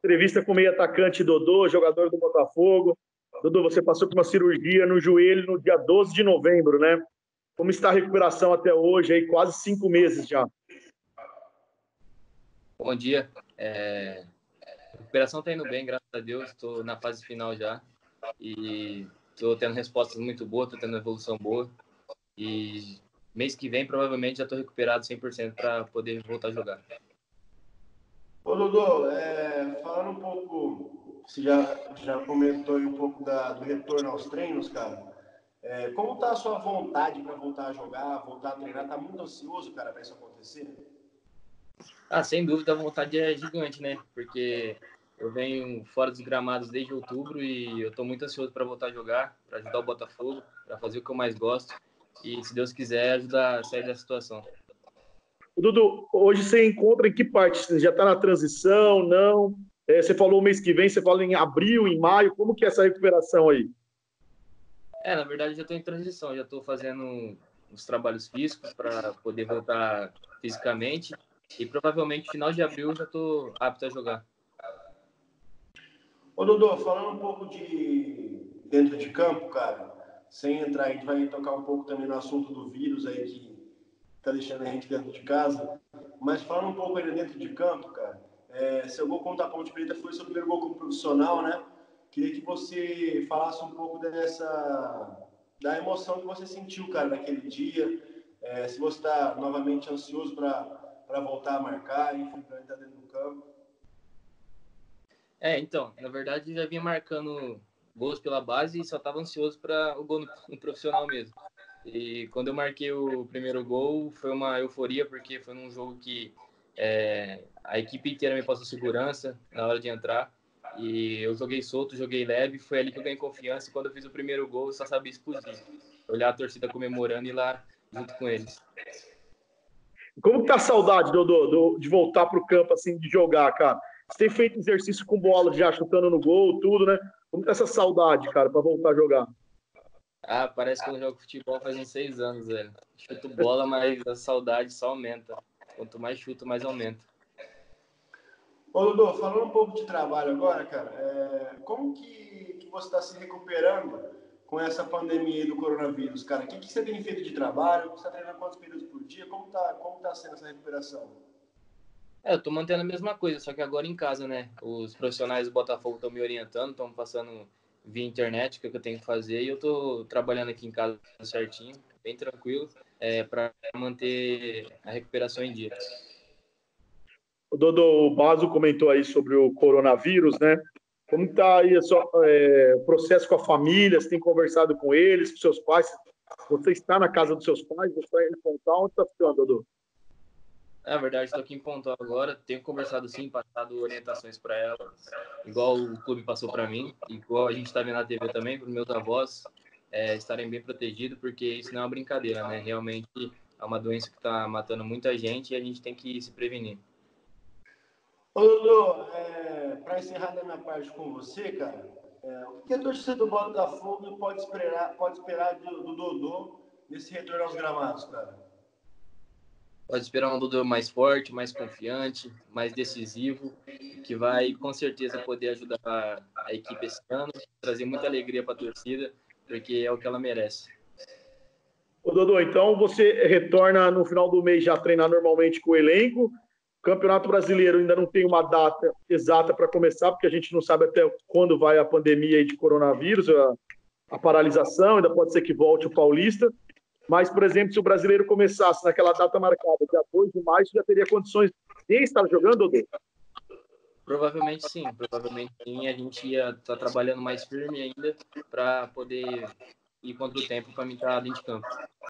entrevista com o meio-atacante Dodô, jogador do Botafogo. Dodô, você passou por uma cirurgia no joelho no dia 12 de novembro, né? Como está a recuperação até hoje, aí quase 5 meses já? Bom dia. A recuperação está indo bem, graças a Deus. Estou na fase final já e estou tendo respostas muito boas, estou tendo evolução boa. E mês que vem, provavelmente, já estou recuperado 100% para poder voltar a jogar. Ô, Dodô, falando um pouco, você já comentou aí um pouco do retorno aos treinos, cara. Como tá a sua vontade para voltar a jogar, voltar a treinar? Tá muito ansioso, cara, para isso acontecer? Sem dúvida, a vontade é gigante, né? Porque eu venho fora dos gramados desde outubro e eu estou muito ansioso para voltar a jogar, para ajudar o Botafogo, para fazer o que eu mais gosto e, se Deus quiser, ajudar a sair da situação. Dudu, hoje você encontra em que parte? Você já está na transição, não? Você falou o mês que vem, você fala em abril, em maio. Como que é essa recuperação aí? Na verdade, já estou em transição, já estou fazendo os trabalhos físicos para poder voltar fisicamente e provavelmente final de abril já estou apto a jogar. Ô, Dodô, falando um pouco de dentro de campo, cara, sem entrar, a gente vai tocar um pouco também no assunto do vírus aí que tá deixando a gente dentro de casa, mas falando um pouco ainda dentro de campo, cara, seu gol contra a Ponte Preta foi seu primeiro gol como profissional, né? Queria que você falasse um pouco da emoção que você sentiu, cara, naquele dia, se você está novamente ansioso para voltar a marcar, enfim, para entrar dentro do campo. Então, na verdade, já vinha marcando gols pela base e só estava ansioso para o gol no profissional mesmo. E quando eu marquei o primeiro gol, foi uma euforia, porque foi num jogo que a equipe inteira me passou segurança na hora de entrar. E eu joguei solto, joguei leve, foi ali que eu ganhei confiança. E quando eu fiz o primeiro gol, eu só sabia explodir. Olhar a torcida comemorando e ir lá junto com eles. Como que tá a saudade, Dodô, de voltar pro campo, assim, de jogar, cara? Você tem feito exercício com bola, já chutando no gol, tudo, né? Como que tá essa saudade, cara, para voltar a jogar? Parece que eu não jogo futebol faz uns 6 anos, velho. Chuto bola, mas a saudade só aumenta. Quanto mais chuto, mais aumenta. Ô, Dodô, falando um pouco de trabalho agora, cara, como que você está se recuperando com essa pandemia aí do coronavírus, cara? O que você tem feito de trabalho? Você está treinando quantos períodos por dia? Como tá sendo essa recuperação? Eu tô mantendo a mesma coisa, só que agora em casa, né? Os profissionais do Botafogo estão me orientando, estão passando via internet o que eu tenho que fazer e eu tô trabalhando aqui em casa certinho, bem tranquilo, para manter a recuperação em dia. O Dodô, o Baso comentou aí sobre o coronavírus, né? Como está aí o processo com a família? Você tem conversado com eles, com seus pais? Você está na casa dos seus pais? Você está em Pontal? Onde está ficando, Dodô? Na verdade, estou aqui em Pontal agora, tenho conversado sim, passado orientações para elas, igual o clube passou para mim, igual a gente está vendo na TV também, para os meus avós estarem bem protegidos, porque isso não é uma brincadeira, né? Realmente é uma doença que está matando muita gente e a gente tem que se prevenir. Ô, Dodô, para encerrar da minha parte com você, cara, o que a torcida do Botafogo pode esperar do Dodô nesse retorno aos gramados, cara? Pode esperar um Dudu mais forte, mais confiante, mais decisivo, que vai com certeza poder ajudar a equipe esse ano, trazer muita alegria para a torcida, porque é o que ela merece. Ô, Dodô, então você retorna no final do mês já a treinar normalmente com o elenco. O Campeonato Brasileiro ainda não tem uma data exata para começar, porque a gente não sabe até quando vai a pandemia aí de coronavírus, a paralisação, ainda pode ser que volte o Paulista. Mas, por exemplo, se o brasileiro começasse naquela data marcada, dia 2 de maio, já teria condições de estar jogando, Dodô? Provavelmente sim, a gente ia estar trabalhando mais firme ainda para poder ir contra o tempo para mim estar dentro de campo.